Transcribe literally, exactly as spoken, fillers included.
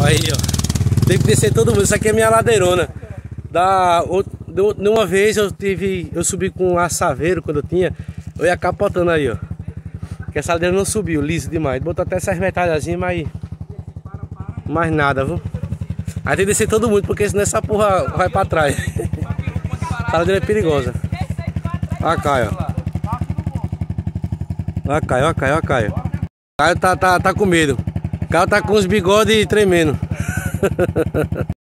Aí, ó. Tem que descer todo mundo. Isso aqui é minha ladeirona. Da, de uma vez eu tive. Eu subi com a saveiro quando eu tinha. Eu ia capotando aí, ó. Que essa ladeira não subiu, liso demais. Botou até essas metalhazinhas, mas. Mais nada, viu? Aí tem que descer todo mundo, porque senão essa porra vai pra trás. Essa ladeira é perigosa. Olha Caio, ó. Olha Caio, olha Caio, olha Caio. Caio tá, tá, tá com medo. O Caio tá com os bigodes tremendo.